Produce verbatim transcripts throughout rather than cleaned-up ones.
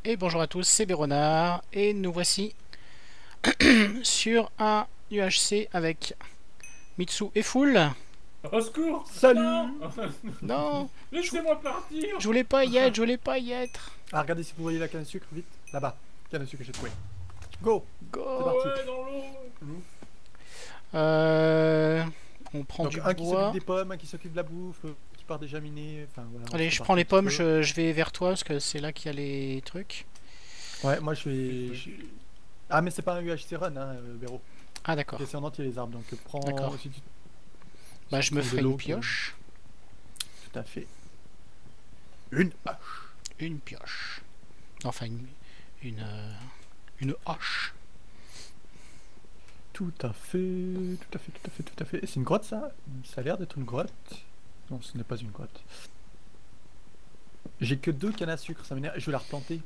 Et bonjour à tous, c'est Béronard et nous voici sur un U H C avec Mitsu et Full. Au secours! Salut! Non, Non, laissez-moi partir! je voulais pas y être, je voulais pas y être. Ah, regardez si vous voyez la canne à sucre, vite. Là-bas, canne à sucre que j'ai trouvé. Go! Go. C'est parti. Ouais, dans l'eau! Euh, on prend Donc du un qui bois. s'occupe des pommes, un qui s'occupe de la bouffe, l'autre qui part déjà miner. Enfin, voilà, on Allez, se je répartit prends les un petit pommes, peu. je, je vais vers toi parce que c'est là qu'il y a les trucs. Ouais, moi je vais. je- Ah, mais c'est pas un U H C run, hein, euh, Béro. Ah d'accord. C'est en entier les arbres, donc euh, prends. D'accord. Si tu... Bah si je tu me trouves ferai de l'eau, une pioche. euh, Tout à fait. Une hache. Une pioche. Enfin une une euh, une hache. Tout à fait, tout à fait, tout à fait, tout à fait. Et c'est une grotte ça? Ça a l'air d'être une grotte. Non, ce n'est pas une grotte. J'ai que deux cannes à sucre, ça m'énerve. Je vais la replanter.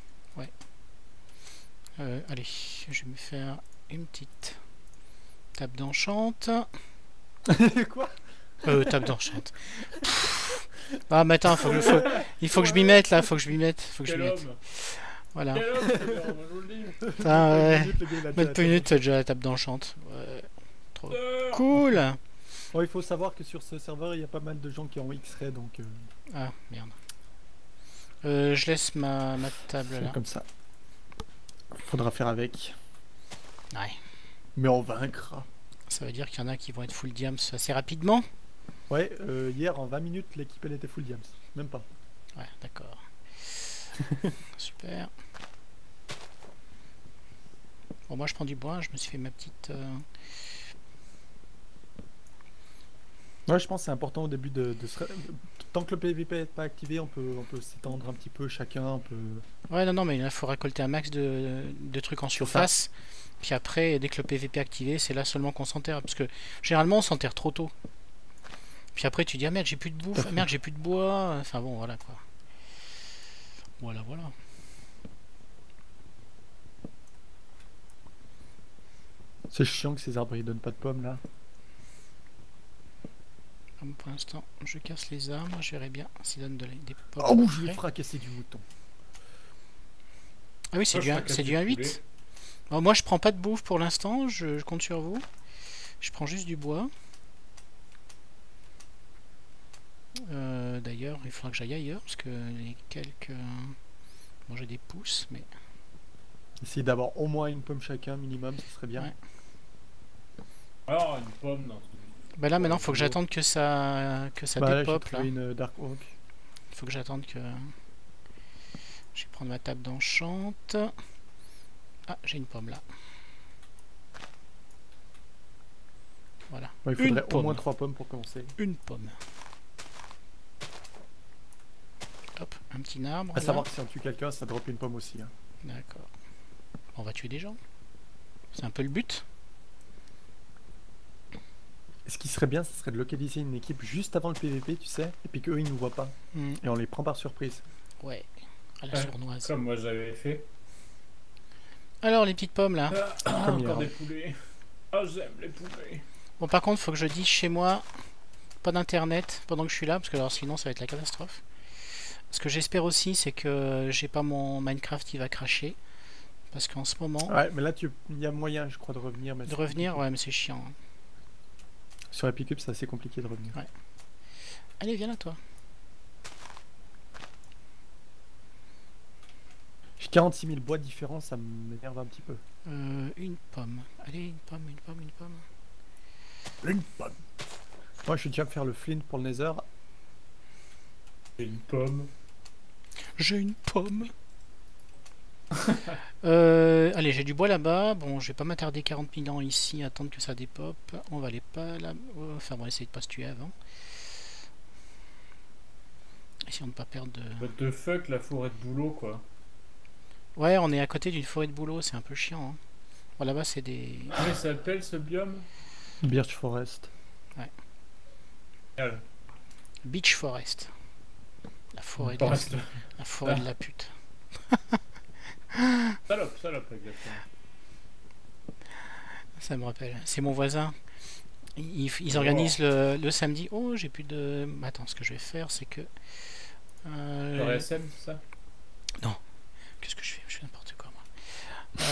Euh, allez, je vais me faire une petite table d'enchante. Quoi? Euh, table d'enchante. Ah, mais attends, faut que, faut- il faut que je m'y mette là, faut que je m'y mette. Faut que je Quel m'y mette. homme! Voilà. Quel homme, ce gars, je vous le dis! Putain, ouais. Minutes, le gars, il a déjà Mettre la peu tête. minutes, c'est déjà la table d'enchante. Ouais. Trop Sœur. cool. Bon, il faut savoir que sur ce serveur, il y a pas mal de gens qui ont X-Ray, donc euh, Ah, merde. Euh, je laisse ma, ma table c'est là. comme ça. Faudra faire avec. Ouais. Mais on vaincra. Ça veut dire qu'il y en a qui vont être full diams assez rapidement. Ouais, euh, hier en vingt minutes, l'équipe elle était full diams. Même pas. Ouais, d'accord. Super. Bon, moi je prends du bois, je me suis fait ma petite... euh, Ouais, je pense que c'est important au début de, de se... Tant que le P V P n'est pas activé, on peut, on peut s'étendre un petit peu chacun, on peut... Ouais, non, non, mais il faut récolter un max de, de trucs en surface. Puis après, dès que le P V P est activé, c'est là seulement qu'on s'enterre. Parce que généralement, on s'enterre trop tôt. Puis après, tu dis, ah merde, j'ai plus de bouffe, ah merde, j'ai plus de bois. Enfin bon, voilà quoi. Voilà, voilà. C'est chiant que ces arbres ils donnent pas de pommes là. Comme pour l'instant, je casse les arbres, je verrai bien s'ils donnent de la- des pommes. Oh, je vais après. fracasser du mouton. Ah oui, c'est Moi, du, je un- fracasse c'est du du un poulet. huit. Bon, moi, je prends pas de bouffe pour l'instant, je, je compte sur vous. Je prends juste du bois. Euh, D'ailleurs, il faudra que j'aille ailleurs parce que les quelques. Bon, j'ai des pousses, mais. Essayez d'avoir au moins une pomme chacun minimum, ce serait bien. Ouais. Alors, une pomme dans ce... Bah là, maintenant, faut que Ouais, j'attende que ça, que ça Bah là, j'ai dépop là. trouvé une Dark Oak. Il faut que j'attende que. Je vais prendre ma table d'enchante. Ah, j'ai une pomme là. Voilà, Ouais, il Une faudrait au pomme. moins trois pommes pour commencer. une pomme. Hop, un petit arbre. À là. savoir que si on tue quelqu'un, ça drop une pomme aussi. Hein. D'accord. On va tuer des gens. C'est un peu le but. Et ce qui serait bien, ce serait de localiser une équipe juste avant le P V P, tu sais, et puis qu'eux ils nous voient pas. Hmm, Et on les prend par surprise. ouais, à la Ouais, sournoise. Comme moi j'avais fait. Alors, les petites pommes là. Ah, Comme encore hier. des poulets. Ah, j'aime les poulets. Bon, par contre, faut que je dise chez moi, pas d'internet pendant que je suis là, parce que alors sinon ça va être la catastrophe. Ce que j'espère aussi, c'est que j'ai pas mon Minecraft qui va cracher. Parce qu'en ce moment, Ouais, mais là, tu... il y a moyen, je crois, de revenir. Mais de c'est revenir, compliqué. ouais, mais c'est chiant. hein. Sur Epicube, c'est assez compliqué de revenir. Allez, viens là, toi. J'ai quarante-six mille bois différents, ça m'énerve un petit peu. Euh, une pomme. Allez, une pomme, une pomme, une pomme. Une pomme. Moi, je vais déjà me faire le flint pour le nether. J'ai une pomme. J'ai une pomme. euh, allez, j'ai du bois là-bas. Bon, je vais pas m'attarder quarante mille ans ici, attendre que ça dépop. On va aller pas là. Enfin, on va essayer de pas se tuer avant. Essayons de pas perdre de. What the fuck, la forêt de boulot quoi. Ouais, on est à côté d'une forêt de bouleau, c'est un peu chiant. Hein. Bon, là-bas, c'est des. Comment il s'appelle ce biome? Birch Forest. Génial. Beach Forest. La forêt, de la... Forest. la forêt Ah. de la pute. Salope, salope, exactement. Ça me rappelle. C'est mon voisin. Ils, ils Oh. organisent le, le samedi. Oh, j'ai plus de. Attends, ce que je vais faire, c'est que. Le Euh, R S M, c'est ça? Qu'est-ce que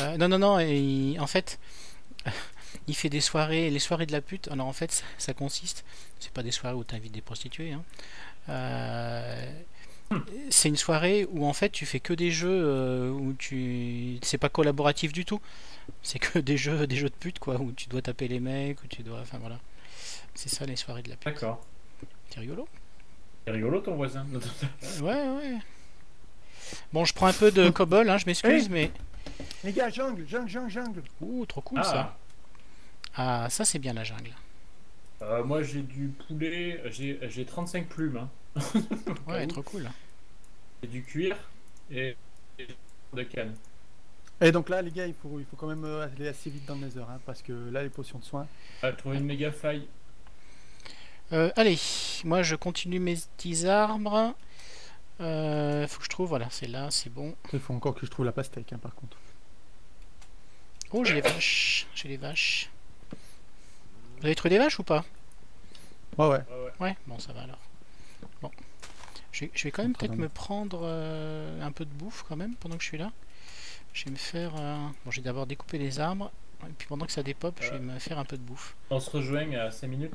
Euh, non, non, non, et il- en fait, il fait des soirées, les soirées de la pute. Alors en fait, ça, ça consiste, c'est pas des soirées où tu invites des prostituées, hein. Euh, c'est une soirée où en fait tu fais que des jeux euh, où tu, c'est pas collaboratif du tout. C'est que des jeux, des jeux de pute quoi, où tu dois taper les mecs, où tu dois, enfin voilà. C'est ça les soirées de la pute. D'accord. C'est rigolo. C'est rigolo ton voisin. Ouais, ouais. Bon, je prends un peu de cobble, hein, je m'excuse, Hey. mais Les gars, jungle, jungle, jungle, jungle. ouh, trop cool ça. Ah, Ah, ça c'est bien la jungle. euh, moi j'ai du poulet, j'ai j'ai trente-cinq plumes. Hein. Ouais, où. trop cool. J'ai du cuir et, et de canne. Et donc là, les gars, il faut, il faut quand même euh, aller assez vite dans le nether, hein, parce que là, les potions de soins. Ah, trouver une méga faille. Euh, allez, moi je continue mes petits arbres. Euh, faut que je trouve, voilà, c'est là, c'est bon. Il faut encore que je trouve la pastèque, hein, par contre. Oh, j'ai les vaches, j'ai les vaches. Vous avez trouvé des vaches ou pas? Ouais, ouais. Ouais, ouais. Ouais, bon, ça va alors. Bon, je vais, je vais quand même peut-être me prendre euh, un peu de bouffe quand même pendant que je suis là. Je vais me faire. euh, Bon, je vais d'abord découper les arbres, et puis pendant que ça dépop, je vais me faire un peu de bouffe. On se rejoint à cinq minutes.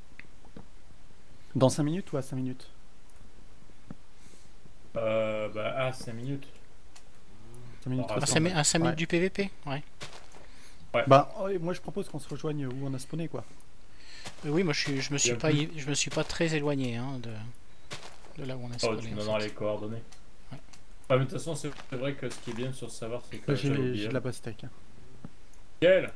Dans cinq minutes ou à cinq minutes? Euh, bah, ah, cinq minutes. cinq minutes Ah, À restant. cinq, mi- à cinq minutes Ouais. du P V P, ouais. Bah, oh, et moi je propose qu'on se rejoigne où on a spawné, quoi. Euh, oui, moi je, suis, je me suis Il y a pas, plus. je me suis pas très éloigné hein, de, de là où on a Oh, spawné. tu en me donneras fait. les coordonnées. Ouais. Ah, mais de toute façon, c'est c'est vrai que ce qui est bien sur ce serveur, c'est que Là, j'ai j'avais les- oublié. j'ai de la pastèque. Hein. Quel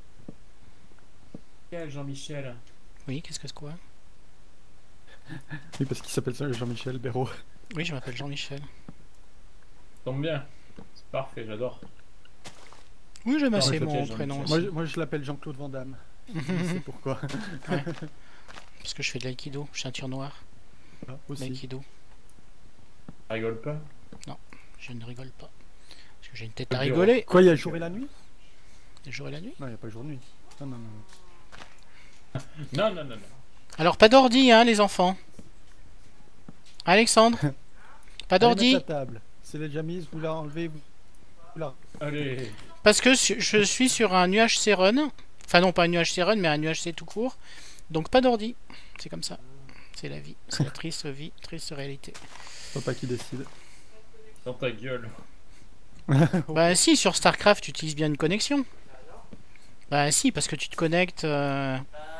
Quel Jean-Michel. Oui, qu'est-ce que c'est quoi? Oui, parce qu'il s'appelle ça Jean-Michel Béraud. Oui, je m'appelle Jean-Michel. Tombe bien. C'est parfait, j'adore. Oui, j'aime Non, assez mais mon ok, prénom Jean-Michel. Moi, aussi. je- moi, je l'appelle Jean-Claude Van Damme. Je sais pourquoi. Parce que je fais de l'aïkido, ceinture noire, Ah, aussi. l'aïkido. Ça rigole pas. Je ne rigole pas. Parce que j'ai une tête à Le bureau. rigoler. Quoi, il y a le jour et la nuit? Le jour et la nuit. Non, il n'y a pas le jour et nuit. Non, non, non. Non, non, non, non. Alors, pas d'ordi, hein, les enfants. Alexandre, pas Allez, d'ordi. mettre la table. C'est déjà mise, vous la enlevez. Vous... Là. Allez. Parce que su- je suis sur un U H C run. Enfin, non, pas un U H C run, mais un U H C tout court. Donc, pas d'ordi. C'est comme ça. C'est la vie. C'est la triste vie, triste réalité. Papa qui décide. Dans ta gueule. Bah, si, sur StarCraft, tu utilises bien une connexion. Bah, si, parce que tu te connectes. euh,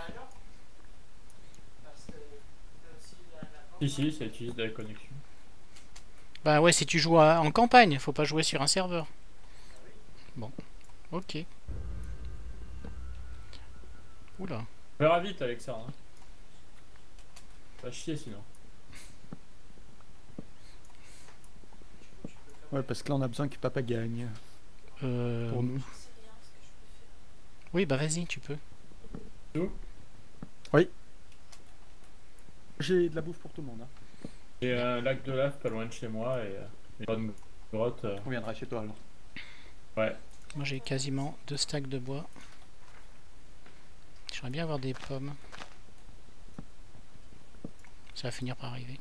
Si, si, ça utilise de la connexion. Bah, ouais, si tu joues à- en campagne, faut pas jouer sur un serveur. Bon, ok. Oula. On verra vite avec ça. Hein. Va chier sinon. Ouais, parce que là, on a besoin que papa gagne. Euh... Pour nous. Oui, bah vas-y, tu peux. J'ai de la bouffe pour tout le monde. Hein. J'ai un lac de lave pas loin de chez moi et euh, une bonne grotte. euh, On viendra chez toi alors. Ouais. Moi, j'ai quasiment deux stacks de bois. J'aimerais bien avoir des pommes. Ça va finir par arriver.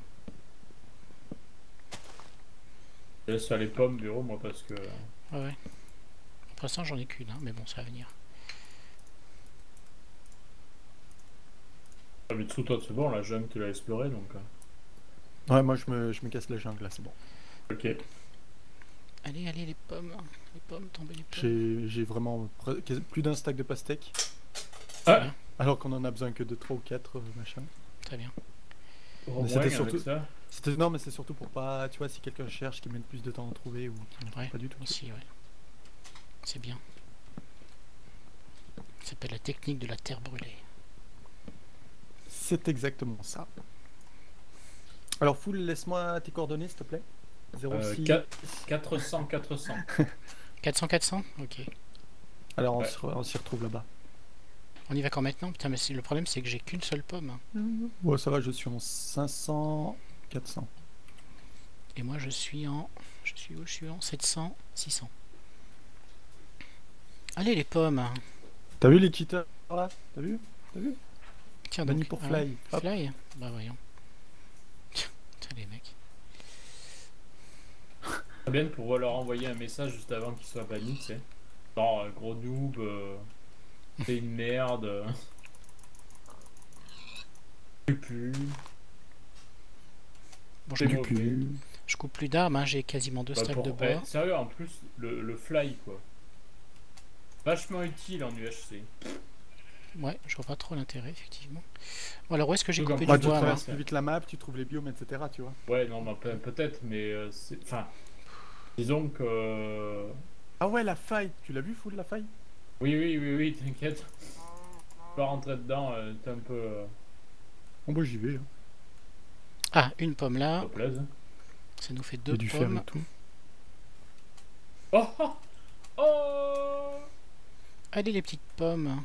Je laisse faire les pommes bureau moi parce que. Ouais, ouais. Pour l'instant, j'en ai qu'une, hein, mais bon, ça va venir. Ah, mais dessous toi c'est bon, la jungle tu l'as exploré donc. euh, Ouais, moi, je me, je me casse la jungle là, c'est bon. Ok. Allez, allez, les pommes. Les pommes, tombez les pommes. J'ai j'ai vraiment pre- quasi- plus d'un stack de pastèques. Ah. Alors qu'on en a besoin que de trois ou quatre, euh, machin. Très bien. Au Mais moins, c'était avec surtout- ça. C'était non, mais c'est surtout pour pas, tu vois, si quelqu'un cherche, qui met plus de temps à trouver ou qui ne trouve Ouais, pas du tout. aussi, ouais. C'est bien. Ça s'appelle la technique de la terre brûlée. C'est exactement ça. Alors, Full, laisse-moi tes coordonnées, s'il te plaît. zéro Euh, six. quatre- quatre cents, quatre cents. quatre cents, quatre cents. Ok. Alors, on Ouais. se re- on s'y retrouve là-bas. On y va quand maintenant? Putain, mais c'est- le problème, c'est que j'ai qu'une seule pomme. Ouais, ça va, je suis en cinq cents, quatre cents. Et moi, je suis en... Je suis où? Je suis en sept cents, six cents. Allez, les pommes. T'as vu les cheaters là? T'as vu? T'as vu? Tiens, Banni donc... pour ah, Fly. Hop. Fly? Bah, voyons. Putain, les mecs. Très bien pour leur envoyer un message juste avant qu'ils soient bannis, tu sais. Genre, euh, gros noob, euh, c'est une merde. euh, Je sais plus. Bon, je C'est Du coupe, mauvais. cul. je coupe plus d'armes, hein, j'ai quasiment deux Bah, stacks de pour... bois. eh, sérieux, en plus, le, le fly, quoi. Vachement utile en U H C. Ouais, je vois pas trop l'intérêt, effectivement. Bon, alors où est-ce que j'ai Tout comme coupé moi, Moi, du tu bois, moi? traverses plus vite la map, tu trouves les biomes, et cetera. Tu vois. Ouais, non, bah, pe- peut-être, mais euh, c'est... Enfin, disons que... euh, Ah ouais, la faille. Tu l'as vu, full la faille? Oui, oui, oui, oui, t'inquiète. Pas rentrer dedans, euh, t'es un peu... Euh... Bon, bah, j'y vais. Hein. Ah, une pomme là, Ça plaise. ça nous fait Il y deux a du fer pommes. et tout. Oh, oh, oh. Allez les petites pommes.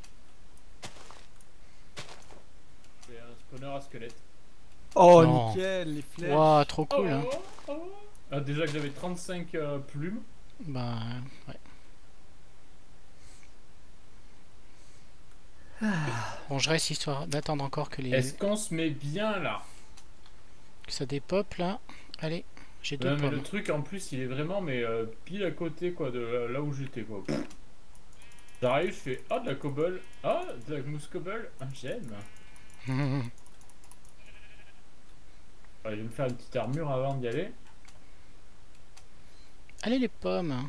C'est un spawner à squelette. Oh, Non. nickel, les flèches. Waouh, trop Oh, cool, hein. oh, oh. Ah, déjà que j'avais trente-cinq euh, plumes. Bah, ouais. Bon, je reste histoire d'attendre encore que, les... Est-ce qu'on se met bien là? que ça dépop là. Allez, j'ai deux Non, mais le pommes. truc en plus, il est vraiment mais euh, pile à côté quoi de là, là où j'étais quoi. Pff. J'arrive, je fais ah de la cobble, ah de la mousse cobble, ah, j'aime. Ouais, je vais me faire une petite armure avant d'y aller. Allez les pommes.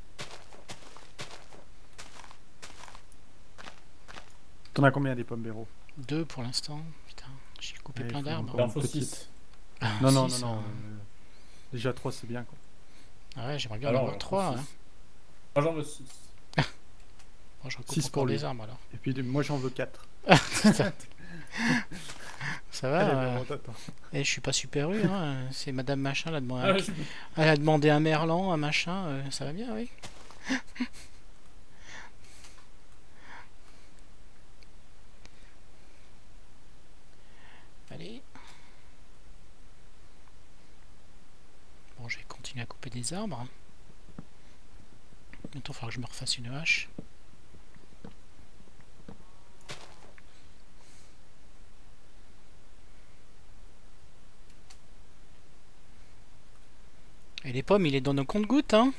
T'en as combien des pommes, Béro? Deux pour l'instant. Putain, j'ai coupé Ouais, plein il faut d'arbres. encore Il en une faut petite. six. Ah, Non, non, six, non, non. hein. euh, Déjà trois, c'est bien, quoi. Ah ouais, j'aimerais bien en Alors, avoir il en faut trois. six. Hein. Moi j'en veux six. Bon, je recoupe Six encore pour lui. des arbres alors. Et puis, moi, j'en veux quatre. Putain, ça va Allez, euh, Béro, t'attends. eh, je suis pas super eu, hein. C'est Madame Machin, elle a demandé, Ah, je- elle a demandé un merlan, un machin. euh, ça va bien, oui. Allez. Bon, je vais continuer à couper des arbres. Bientôt, il faudra que je me refasse une hache. Et les pommes, il est dans nos comptes-gouttes, hein.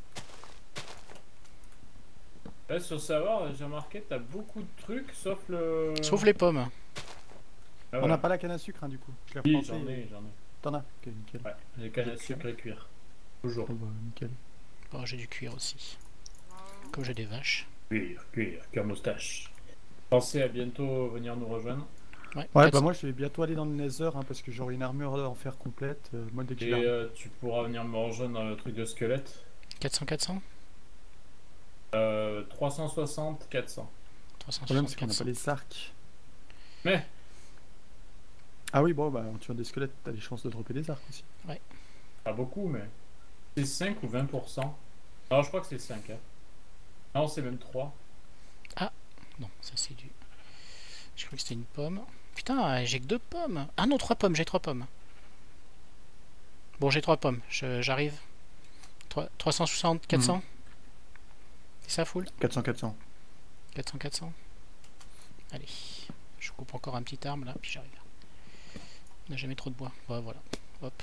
Là, sur savoir, j'ai remarqué, t'as beaucoup de trucs sauf le. Sauf les pommes. Ah, On voilà. n'a pas la canne à sucre, hein, du coup. Je l'ai Oui, replanté. j'en ai, j'en ai. T'en as? Ok, nickel. Ouais, j'ai canne à sucre et cuir. Toujours. Oh, bah, nickel. Bon, j'ai du cuir aussi. Comme j'ai des vaches. Cuir, cuir, cuir moustache. Pensez à bientôt venir nous rejoindre. Ouais, Ouais, quatre- bah moi je vais bientôt aller dans le Nether hein, parce que j'aurai une armure en fer complète. euh, moi dès que Et je l'ai. euh, tu pourras venir me rejoindre dans le truc de squelette. quatre cents, quatre cents Euh, trois cent soixante, quatre cents. Le problème c'est qu'on n'a trois cent soixante, pas les arcs. Mais, Ah oui, bon, bah en tuant des squelettes, t'as des chances de dropper des arcs aussi. pas beaucoup, mais. C'est cinq ou vingt pour cent. Alors je crois que c'est cinq. Hein. Non, c'est même trois. Non, ça c'est du... Je crois que c'était une pomme. Putain, j'ai que deux pommes. Ah non, trois pommes, j'ai trois pommes. Bon, j'ai trois pommes, je- j'arrive. Trois- trois cent soixante, quatre cents C'est ça, full quatre cents quatre cents. quatre cents, quatre cents Allez, je coupe encore un petit arbre là, puis j'arrive. On n'a jamais trop de bois. Ouais, voilà. Hop.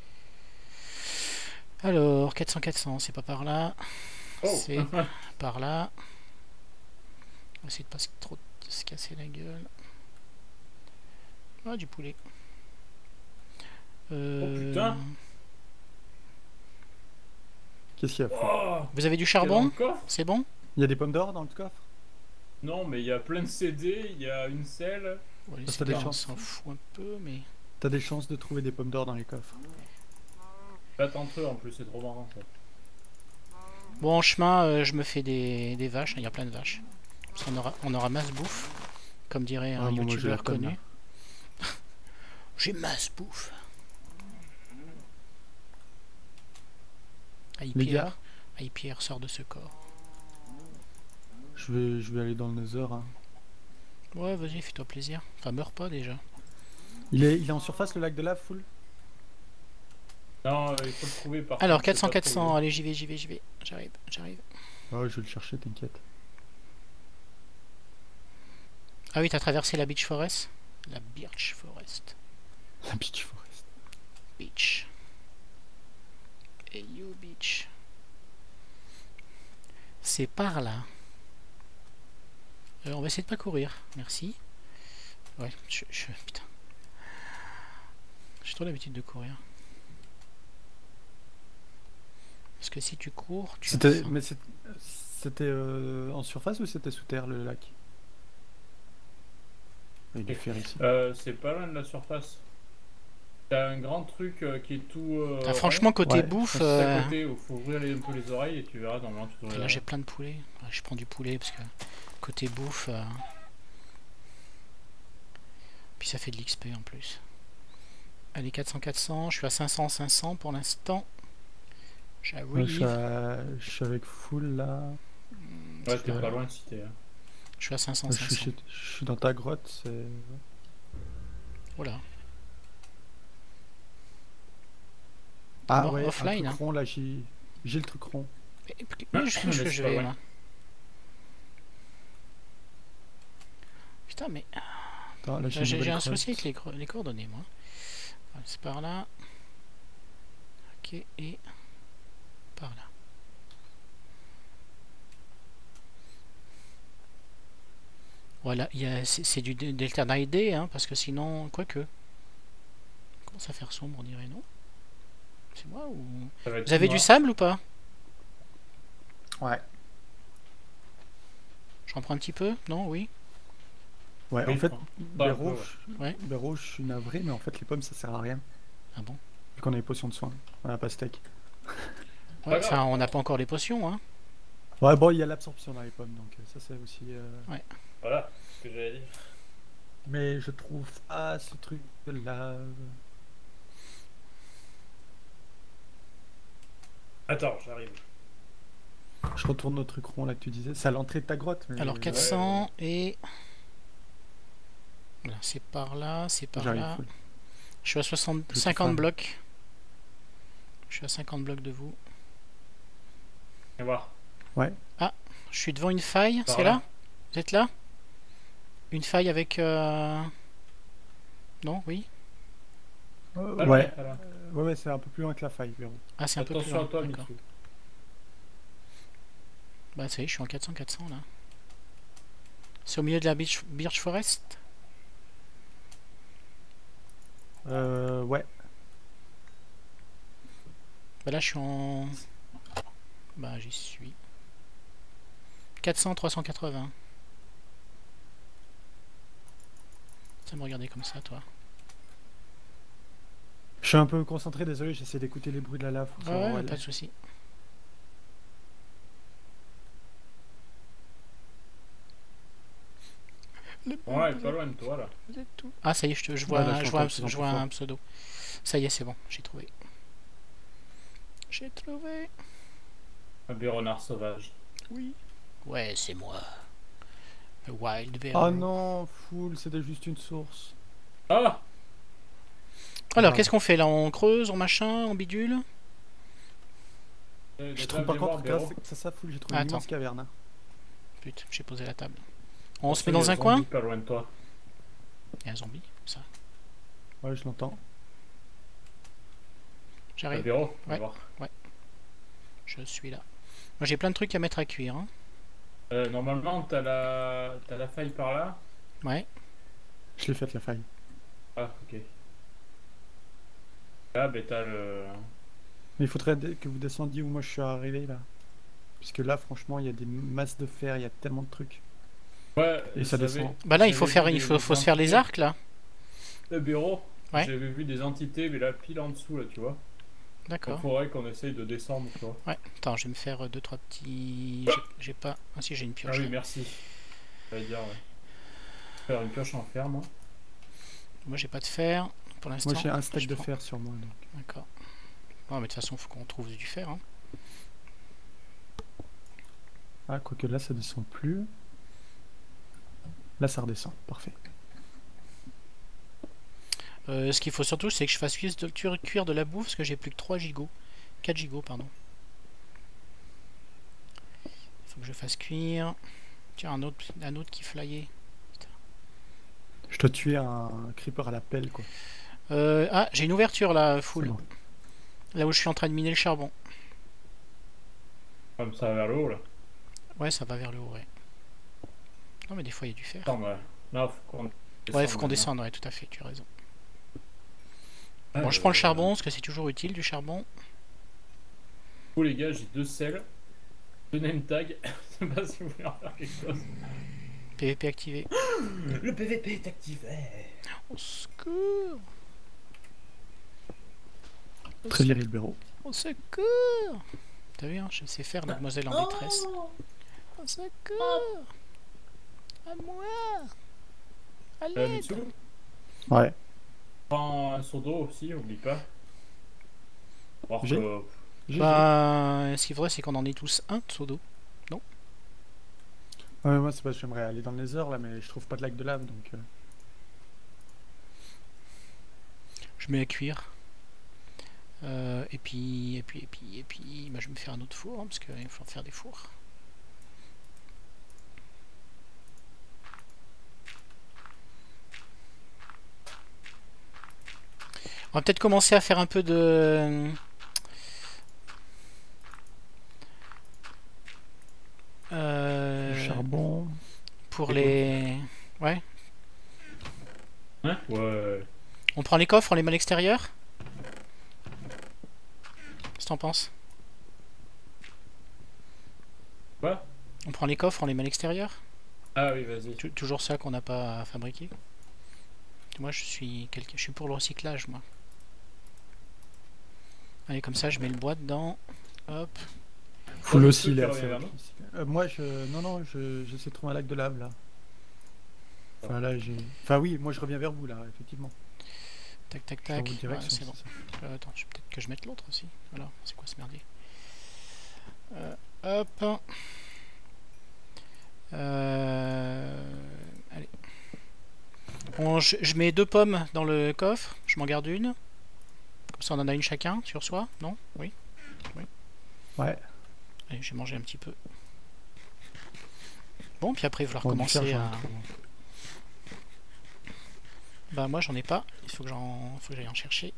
Alors, quatre cents, quatre cents, c'est pas par là. Oh C'est par là. On va essayer de pas se- trop se casser la gueule. Ah, du poulet. Euh, putain. Qu'est-ce qu'il y a Flo? Oh, Vous avez du c'est dans le charbon? coffre. C'est bon? Il y a des pommes d'or dans le coffre? Non, mais il y a plein de C D, il y a une selle. Ouais, Ça, c'est t'as des bien, on chances. s'en fout un peu, mais... T'as des chances de trouver des pommes d'or dans les coffres. Faites entre eux en plus, c'est trop marrant ça. Bon, en chemin, euh, je me fais des, des vaches. Il y a plein de vaches. Parce qu'on aura, on aura masse bouffe. Comme dirait un Ah, bon, moi, j'ai youtubeur la tonne, connu. là. J'ai masse bouffe. Aïe Les Pierre. gars, Aïe Pierre, sort de ce corps. je vais, je vais aller dans le Nether. Hein. Ouais, vas-y, fais-toi plaisir. Enfin, meurs pas déjà. Il est, il est en surface le lac de lave full? Non, euh, il faut le trouver par Alors, contre, quatre c'est cents, pas quatre trop cents. évident. Allez, j'y vais, j'y vais, j'y vais. J'arrive, j'arrive. Ouais, je vais le chercher, t'inquiète. Ah oui, t'as traversé la Beach Forest? La Birch Forest. La Beach Forest. Beach. Hey you, Beach. c'est par là. Euh, on va essayer de pas courir. Merci. Ouais, je, je putain. J'ai trop l'habitude de courir. Parce que si tu cours, tu as C'était, faim. mais c'est- c'était euh, en surface ou c'était sous terre le lac? Il est faire ici. Euh, c'est pas loin de la surface. T'as un grand truc euh, qui est tout euh, Ah, rond. franchement, côté Ouais, bouffe, je pense C'est à euh, côté où faut ouvrir les- un peu les oreilles et tu verras normalement tu devrais- là j'ai plein de poulets. Ouais, je prends du poulet parce que côté bouffe, euh, puis ça fait de l'X P en plus. Allez, quatre cents, quatre cents, je suis à cinq cents, cinq cents pour l'instant. Ouais, je, suis J'arrive. à- je suis avec full là. Ouais, t'es Ouais. pas loin si t'es. Je suis à cinq cents, Je suis, cinq cents. chez- je suis dans ta grotte. C'est... Voilà. Ah Mort ouais, offline, un hein. truc rond là, j'ai, j'ai le truc rond. Mais, mais je, Mais je, c'est je pas vais loin. là. Putain, mais Attends, là, j'ai j'ai une j'ai nouvelle un grotte. souci avec les, gro- les coordonnées, moi. Voilà, c'est par là. Ok, et par là. Voilà, il y a- c'est c'est du d- d'Alternate D, hein, parce que sinon, quoique. Commence à faire sombre, on dirait, non? C'est moi ou. Ça va être Vous avez tout du noir. sable ou pas? Ouais. J'en prends un petit peu? Non? Oui? Ouais, Oui, en fait, prends. Pas un peu, Béro, ouais. je- Ouais. Béro, je suis navré, mais en fait, les pommes, ça sert à rien. Ah bon? Vu qu'on a les potions de soin. On a pas steak. Ouais, Pas enfin, grave. on n'a pas encore les potions, hein. Ouais, bon, il y a l'absorption dans les pommes, donc euh, ça, c'est aussi. euh, Voilà ce que j'allais dire. Mais je trouve pas ce truc de lave. Attends, j'arrive. Je retourne au truc rond là que tu disais. C'est à l'entrée de ta grotte. Mais... Alors quatre cents et. Voilà, c'est par là, c'est par J'arrive là. full. Je suis à soixante, Je te cinquante fais un- blocs. Je suis à cinquante blocs de vous. Viens voir. Je suis devant une faille, Par c'est là. là? Vous êtes là? Une faille avec. euh, Non, oui? Euh, Pas loin, ouais, pas loin. ouais, ouais, c'est un peu plus loin que la faille, Béro. Ah, c'est un peu plus Attention loin. à toi, D'accord. Mitsu. Bah, ça y est, je suis en quatre cents, quatre cents là. C'est au milieu de la Birch, Birch Forest? Euh, ouais. Bah, là, je suis en. Bah, j'y suis. quatre cents, trois cent quatre-vingts. Ça me regardait comme ça, toi. Je suis un peu concentré, désolé, j'essaie d'écouter les bruits de la lave. pour Ouais, savoir où ouais, elle pas est. de soucis. Ouais, pas loin de toi là. Vous êtes tout. Ah, ça y est, je, te- je vois, Ouais, là, je je suis vois, un, encore de plus en je plus vois fort. un pseudo. Ça y est, c'est bon, j'ai trouvé. J'ai trouvé. Un béronard sauvage. Oui. Ouais, c'est moi. Le Wild Bear. Oh non, full, c'était juste une source. Ah Alors, grave. qu'est-ce qu'on fait là? On creuse, on machin, on bidule? Euh, Je déjà, trouve par viens voir, contre, Béro. grâce à ça, full, j'ai trouvé Ah, une attends. immense caverne. hein. Putain, j'ai posé la table. On se Attention, met il y dans a un coin? zombie Pas loin de toi. Il y a un zombie, ça. Ouais, je l'entends. Ah, J'arrive, Béro, viens Ouais. voir. je suis là. Moi j'ai plein de trucs à mettre à cuire. Hein. Euh, normalement, t'as la... t'as la faille par là. Ouais. Je l'ai faite la faille. Ah, ok. Là, ben t'as le. Mais il faudrait dé- que vous descendiez où moi je suis arrivé là. Puisque là, franchement, il y a des masses de fer, il y a tellement de trucs. Ouais, Et ça j'avais- descend. Bah là il faut j'avais faire, vu il des- faut, des faut se faire les entités. arcs là. Le bureau, Ouais. j'avais vu des entités, mais là, pile en dessous, là, tu vois. Il D'accord. faudrait qu'on essaye de descendre, tu vois. Ouais. Attends, je vais me faire deux trois petits. J'ai- J'ai pas. Ah si j'ai une Ah pioche. oui, merci. J'allais dire, ouais. Faire une pioche en fer, moi. Moi j'ai pas de fer pour l'instant. Moi j'ai un stack Je de prends- fer sur moi. Donc. D'accord. Non mais de toute façon faut qu'on trouve du fer. Hein. Ah, quoique là, ça descend plus. Là, ça redescend. Parfait. Euh, ce qu'il faut surtout c'est que je fasse cuire de, cuire- cuire de la bouffe parce que j'ai plus que trois gigots. quatre gigots pardon. Il faut que je fasse cuire. Tiens un autre, un autre qui flyait. Je dois tuer un creeper à la pelle, quoi. Euh, ah j'ai une ouverture là C'est full. bon. Là où je suis en train de miner le charbon. Comme ça vers le haut, là. Ouais, ça va vers le haut, ouais. Non, mais des fois, il y a du fer. Attends, ouais. Là, faut qu'on Ouais, descende faut qu'on maintenant. descende, ouais, tout à fait, tu as raison. Ah, Bon, je euh, prends le charbon, parce que c'est toujours utile, du charbon. Oh les gars, j'ai deux sels, deux name tags. Je sais pas si vous voulez en faire quelque chose. P V P activé. Le P V P est activé. Au secours! Au Très secours. viril, Béro. Au secours! T'as vu, hein, je sais faire, mademoiselle en détresse. Oh Au secours! À moi! À euh, l'aide! Mitsu, Ouais. prends un seau d'eau aussi, oublie pas. Voir J'ai- que... G G. Bah, ce qui est vrai, c'est qu'on en est tous un de seau d'eau. Ouais, moi, c'est parce que j'aimerais aller dans les heures là, mais je trouve pas de lac de lave donc. euh, Je mets à cuire. Euh, et puis, et puis, et puis, et puis, bah, je vais me faire un autre four, hein, parce qu'il faut en faire des fours. On va peut-être commencer à faire un peu de... Euh, Du charbon. pour Des les... Ouais. Hein? Ouais. On prend les coffres, on les met à l'extérieur. Qu'est-ce que t'en penses? Quoi? On prend les coffres, on les met à l'extérieur. Ah oui, vas-y. Tu- Toujours ça qu'on n'a pas fabriqué. Moi, je suis quelqu'un, je suis pour le recyclage, moi. Allez, comme ça, je mets le bois dedans. Hop. Full le aussi, truc il est qui assez revient vers rapide. Euh, moi, je. Non, non, je... j'essaie de trouver un lac de lave là. Enfin, là, j'ai. Enfin, oui, moi je reviens vers vous là, effectivement. Tac, tac, Je suis en tac. votre Voilà, direction, c'est bon. c'est ça. Euh, attends, je- peut-être que je mette l'autre aussi. Voilà, c'est quoi ce merdier? Euh, hop. Euh, allez. On- je, je mets deux pommes dans le coffre. Je m'en garde une. Comme ça, on en a une chacun sur soi. Non? Oui. Ouais. Allez, j'ai mangé un petit peu. Bon, puis après, il va falloir Bon, du fer, commencer j'en ai à... trop. Bah, moi, j'en ai pas. Il faut que j'en, faut que j'aille en chercher.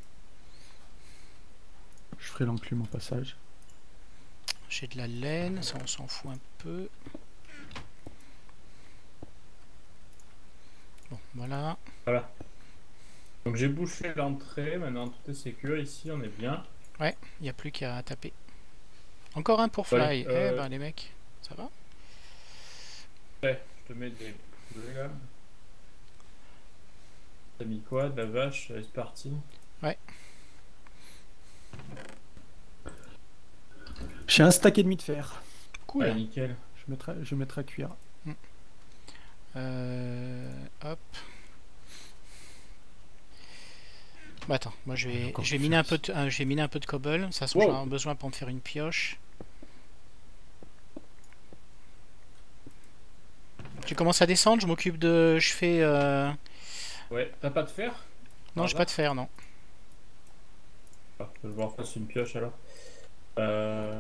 Je ferai l'enclume au passage. J'ai de la laine. Ça, on s'en fout un peu. Bon, voilà. Voilà. Donc j'ai bouché l'entrée, maintenant tout est sécure, ici on est bien. Il n'y a plus qu'à taper. Encore un pour Allez, Fly. euh, Eh ben, les mecs, ça va? Ouais, je te mets des poulets là. T'as mis quoi? De la vache? Allez, c'est parti. J'ai un stack et demi de fer. Cool. Ouais, nickel. Je mettrai, je mettrai à cuire. Euh, hop. Bah attends, moi je vais, Encore je vais du miner fer un peu de, euh, je vais miner un peu de cobble. Ça, Wow. j'en ai besoin pour me faire une pioche. Tu commences à descendre, je m'occupe de, je fais, euh... Ouais, t'as pas de fer? non, Par j'ai pas de fer, non. Ah, je vais voir faire une pioche alors. Euh...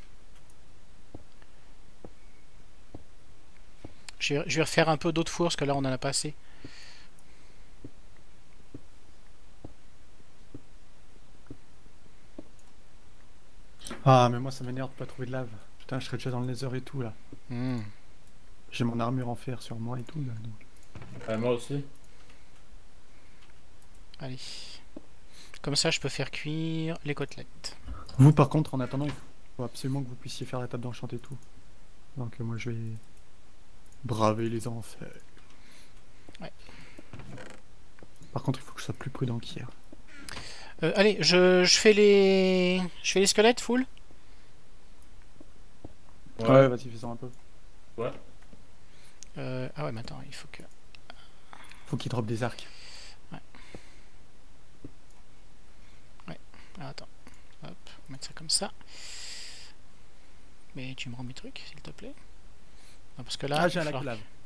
Je vais, je vais refaire un peu d'autres fours parce que là on en a pas assez. Ah, mais moi ça m'énerve de pas trouver de lave. Putain, je serais déjà dans le nether et tout là. Hmm. J'ai mon armure en fer sur moi et tout là. Donc. Ouais, moi aussi. Allez. Comme ça, je peux faire cuire les côtelettes. Vous par contre, en attendant, il faut absolument que vous puissiez faire la table d'enchant et tout. Donc euh, moi je vais braver les enfers. Ouais. Par contre, il faut que je sois plus prudent qu'hier. Euh, allez, je, je fais les, je fais les squelettes full. Ouais. Ouais, vas-y, fais-en un peu. Ouais. Euh, ah ouais, mais attends, il faut que. Faut qu'il drop des arcs. Ah, attends, hop, on va mettre ça comme ça. Mais tu me rends mes trucs, s'il te plaît. Non, parce que là, Ah, il j'ai un va lac de falloir- lave.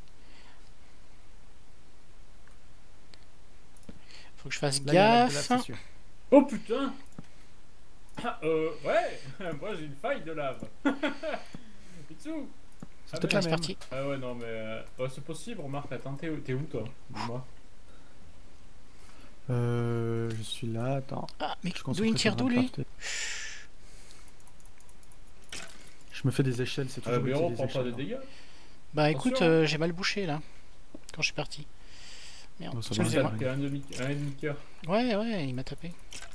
faut que je fasse Là, il y a un lac de lave, gaffe. c'est sûr. Oh putain! Ah, euh, ouais! Moi j'ai une faille de lave! Mitsu! C'est Ah, peut-être mais- la C'est même. parti. Ah ouais, non mais... Euh... ouais, c'est possible, remarque, attends, t'es où, t'es où toi? Dis-moi. Euh, je suis là, attends. Ah, mais Je suis d'où concentré il tire sur d'où un lui? crafter. Je Je me fais des échelles, c'est Ah, toujours le utile, bureau les prend pas échelles, de hein. dégâts. Bah écoute, Attention. euh, j'ai mal bouché là, quand je suis parti. Merde, Bon, ça va, excusez-moi. ça T'as pris un demi un et demi cœur. Ouais, ouais, il m'a tapé.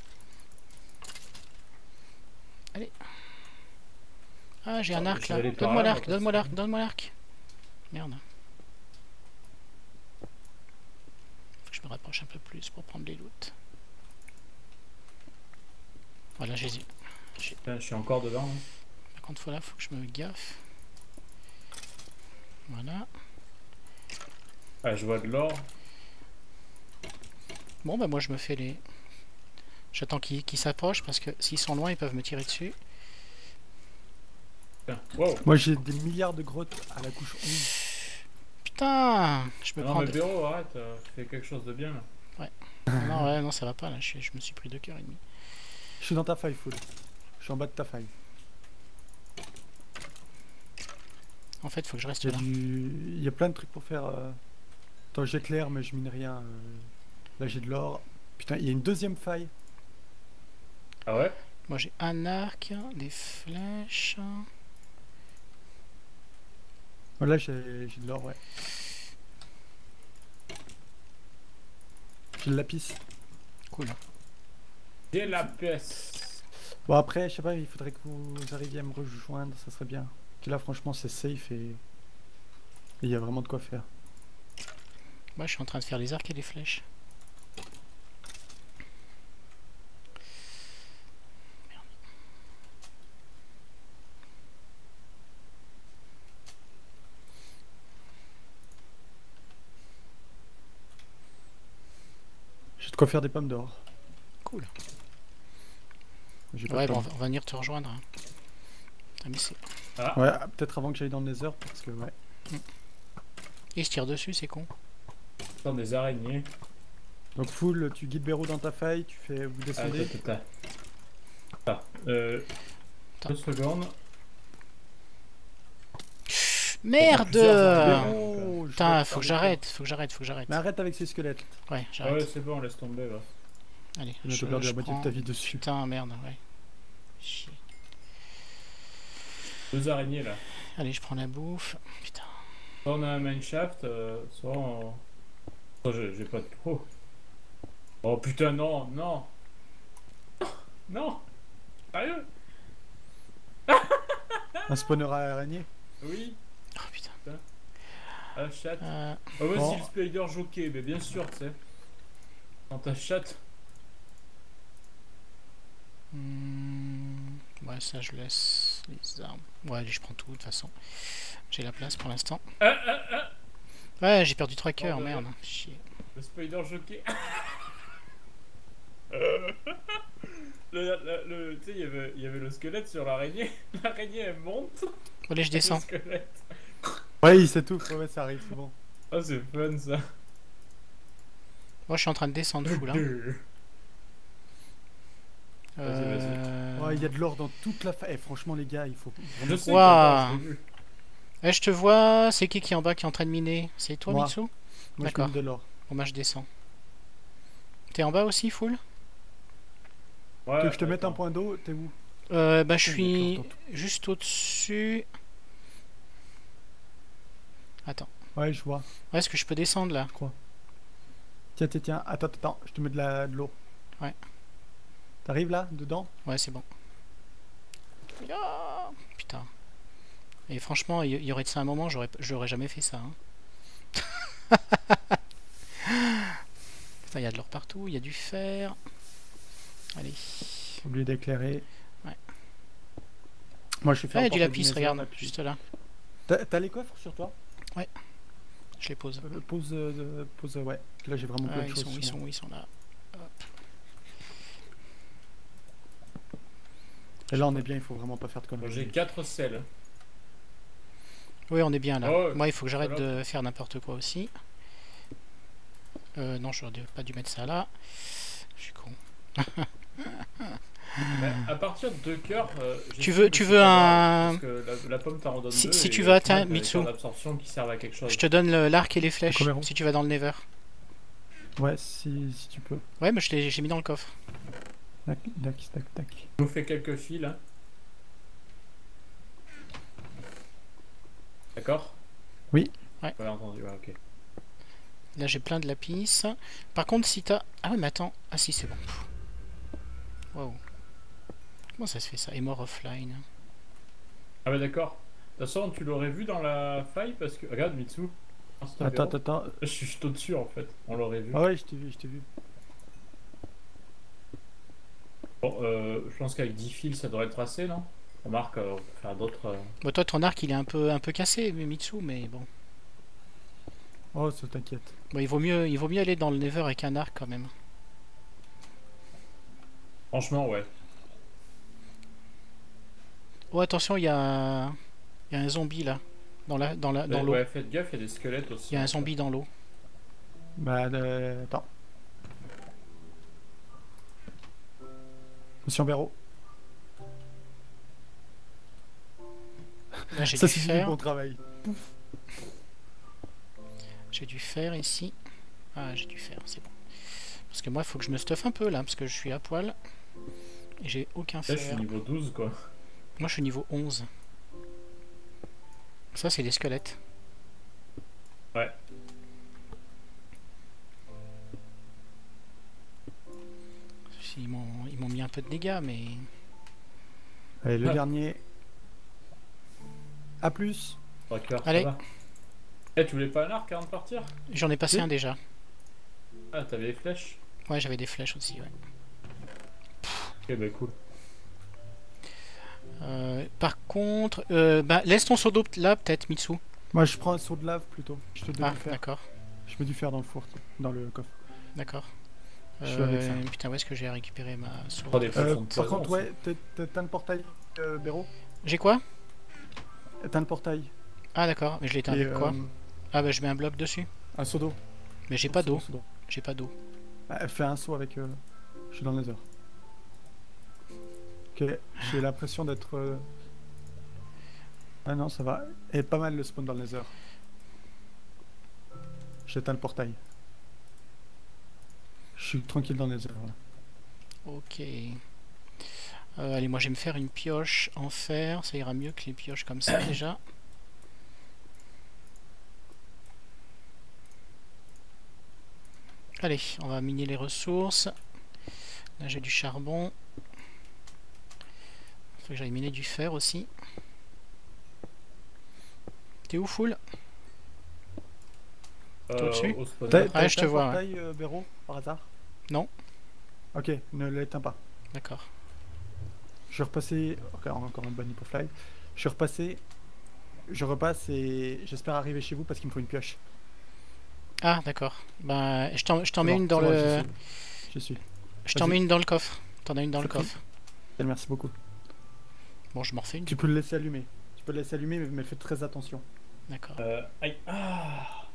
Allez. Ah, j'ai un Oh, arc je là. vais aller par Donne-moi là, l'arc, moi, donne-moi parce l'arc, que- donne-moi l'arc. Merde. Faut que je me rapproche un peu plus pour prendre les loots. Voilà, j'ai eu. Putain, je suis encore dedans. hein. Par contre, voilà, faut que je me gaffe. Voilà. Ah, je vois de l'or. Bon, bah moi je me fais les... J'attends qu'ils qu'ils s'approchent parce que s'ils sont loin, ils peuvent me tirer dessus. Putain. Wow. Moi j'ai des milliards de grottes à la couche onze. Putain, je me Ah non, prends... mais des- Béro, arrête. euh, Fais quelque chose de bien là. Non, ouais, non, ça va pas là, je, suis- je me suis pris deux cœurs et demi. Je suis dans ta faille, Foul. Je suis en bas de ta faille. En fait, faut que je reste Il y a, là. du... Il y a plein de trucs pour faire. euh. Attends, j'éclaire, mais je mine rien. euh. Là j'ai de l'or. Putain, il y a une deuxième faille. Ah ouais? Moi j'ai un arc, des flèches... Voilà, j'ai j'ai de l'or, ouais. J'ai le lapis. Cool. J'ai la pièce. Bon, après, je sais pas, il faudrait que vous arriviez à me rejoindre, ça serait bien. Que là, franchement, c'est safe et. Et il y a vraiment de quoi faire. Moi je suis en train de faire les arcs et les flèches. J'ai de quoi faire des pommes d'or. Cool. J'ai pas Ouais, de bon, on pommes. va on va venir te rejoindre. hein. Ah, mais c'est... Ah, Ouais, ah, peut-être avant que j'aille dans le nether, parce que ouais. Il se tire dessus, c'est con. dans des araignées. Donc, full, tu guides Béro dans ta faille, tu fais. Vous Ah, descendez. attends, attends. Ah, euh. Attends. Deux secondes. Merde plusieurs Oh, je Putain, vais faut que faire j'arrête, faut que j'arrête, faut que j'arrête. Mais arrête avec ces squelettes. Ouais, Ah j'arrête. ouais, c'est bon, laisse tomber là. Allez, Tu vas je, te perdre je la moitié prends... de ta vie dessus. Putain, merde, ouais. Chier. Deux araignées là. Allez, je prends la bouffe. Putain. Soit on a un mineshaft, euh, soit on. Soit j'ai j'ai pas de pro. Oh putain, non, non. Non. Sérieux? Un spawner à araignée. Oui. Oh putain. Ah, chat. Euh, Oh, ouais, Bon. c'est le spider jockey, mais bien sûr, tu sais. Quand t'as chat. hmm, Ouais, ça je laisse les armes. Ouais, allez, je prends tout de toute façon. J'ai la place pour l'instant. Ah, ah, ah. Ouais, j'ai perdu trois cœurs, Oh, merde. Chier. Le spider jockey. le, le, le- tu sais, il y avait- il y avait le squelette sur l'araignée. L'araignée elle monte. Allez, je descends. Le squelette. Ouais, il s'étouffe, ouais, ouais, ça arrive, c'est bon. Ah, c'est fun ça. Moi, je suis en train de descendre fou là. Vas-y, vas-y. Euh... Ouais, il y a de l'or dans toute la faille. Eh, franchement, les gars, il faut. Je vraiment- sais Ouah. que je l'ai vu. Eh, je te vois. C'est qui qui est en bas qui est en train de miner? C'est toi, Moi. Mitsu? Moi, je D'accord. mine de l'or. Bon, bah, je descends. T'es en bas aussi, full? Ouais, Tu veux que je te mette attends. un point d'eau? T'es où? Euh, bah, je D'accord, suis d'accord. juste au-dessus. Attends. Ouais, je vois. Ouais, est-ce que je peux descendre là? Tiens, tiens, tiens. Attends, attends, attends. Je te mets de la de l'eau. Ouais. T'arrives là, dedans? Ouais, c'est bon. Ah, putain. Et franchement, il y, y aurait de ça un moment, j'aurais j'aurais jamais fait ça. Hein. Putain, il y a de l'or partout, il y a du fer. Allez. Oublié d'éclairer. Ouais. Moi, je suis fait Ah, il y un a du portail lapis, nether, regarde, là, puis- juste là. T'as t'as les coffres sur toi? Je les pose. Euh, Pose, euh, pose, euh, ouais. Là, j'ai vraiment Ah, plein de ils choses. sont où, ils sur sont moi. où, ils sont là. Et là, on est bien, il faut vraiment pas faire de Bon, conneries. j'ai quatre selles. Oui, on est bien là. Oh, Moi, il faut que j'arrête alors. de faire n'importe quoi aussi. Euh, non, j'aurais dû- pas dû mettre ça là. Je suis con. Mais à partir de deux cœurs, euh, Tu j'estime veux- que tu c'est veux pas mal, un- Parce que la, la pomme t'en redonne Si- deux. si et tu au veux final, atteindre t'as des Mitsu. cœurs d'absorption qui servent à quelque chose. Je te donne le- l'arc et les flèches Combien? si tu vas dans le Nether. Ouais, si, si tu peux. Ouais, mais je l'ai j'ai mis dans le coffre. Tac, tac, tac, tac. Je vous fais quelques fils. Hein. D'accord? Oui. Ouais. Ouais, entendu, ouais, ok. Là j'ai plein de lapis. Par contre si t'as... Ah ouais mais attends. Ah si c'est bon. Waouh. Comment ça se fait ça? Et mort offline. Ah ouais, d'accord. De toute façon, tu l'aurais vu dans la faille parce que. Regarde, Mitsu. Ah, c'est un Attends, verrou. attends, attends. Je suis juste au-dessus en fait. On l'aurait vu. Ah ouais, je t'ai vu, je t'ai vu. Bon, euh, je pense qu'avec dix fils, ça devrait être assez, non? Remarque, euh, on peut faire d'autres. euh, Bon toi ton arc il est un peu, un peu cassé Mitsu mais bon. Oh, ça t'inquiète. Bon il vaut mieux, il vaut mieux aller dans le Nether avec un arc quand même. Franchement, ouais. Oh attention il y a... Il y a un zombie là. Dans la, dans la, dans Ouais, l'eau. ouais, faites gaffe, il y a des squelettes aussi. Il y a un hein. zombie dans l'eau. Bah, euh, attends. Monsieur Béraud. Là j'ai Ça, du c'est du fer. bon travail. J'ai du fer ici. Ah j'ai du fer, c'est bon. Parce que moi il faut que je me stuffe un peu là, parce que je suis à poil. Et j'ai aucun Là, je suis fer. niveau douze, quoi. Moi je suis niveau onze. Ça c'est des squelettes. Ouais. Ils m'ont ils m'ont mis un peu de dégâts mais... Allez, le Ah. dernier. A plus. Trois cœurs, ça Allez. va. Eh, tu voulais pas un arc avant de partir? J'en ai passé Oui. un déjà. Ah, t'avais les flèches? Ouais j'avais des flèches aussi ouais. Ok, bah cool. Euh, par contre, euh, bah, laisse ton seau d'eau là peut-être Mitsu. Moi, je prends un seau de lave plutôt. Je te donne Ah du fer. d'accord, Je mets du fer dans le four, dans le coffre. d'accord. Je suis avec ça. Euh, putain où est-ce que j'ai récupéré ma seau? Prends des Euh, potions de par poison contre, aussi. ouais, t'as- t'as t'as le portail, euh, Béraud. J'ai quoi? T'as le portail. Ah d'accord, mais je l'ai éteint Et, avec quoi? euh, Ah bah je mets un bloc dessus. Un seau d'eau. Mais j'ai pas Un seau d'eau, seau d'eau. j'ai pas d'eau. Ah, fais un saut avec. euh, Je suis dans le nether. Ok, j'ai l'impression d'être. euh, Ah non, ça va. Et pas mal le spawn dans le nether. J'éteins le portail. Je suis tranquille dans le nether. Voilà. Ok. Euh, allez, moi je vais me faire une pioche en fer, ça ira mieux que les pioches comme ça déjà. Allez, on va miner les ressources. Là j'ai du charbon. Faut que j'aille miner du fer aussi. T'es où, full? Euh, au-dessus au spawner. T'as Ouais, t'as je éteint te le vois, portail, euh, Béraud, par hasard? Non. Ok, ne l'éteins pas. D'accord. Je suis repassé. Ok, encore un bunny pour fly. Je suis repassé. Je repasse et j'espère arriver chez vous parce qu'il me faut une pioche. Ah d'accord. Bah je t'en je t'en C'est mets bon, une dans c'est bon, le. j'y suis. J'y suis. Je t'en Vas-y. mets une dans le coffre. T'en as une dans le C'est pris. coffre. Et merci beaucoup. Bon, je m'en refais une. Tu peux le laisser allumer. Tu peux le laisser allumer, mais, mais fais très attention. D'accord. Euh, aïe. Ah.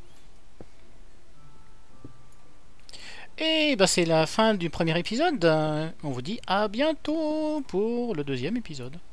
Et bah c'est la fin du premier épisode. Euh, On vous dit à bientôt pour le deuxième épisode.